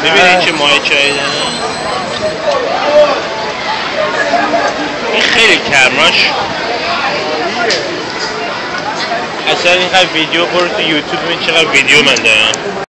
ببینید چه ماه چای داره. این خیلی کرماش اصلا اینقدر ویدیو برو تو یوتیوب ببین چقدر ویدیو من دارم.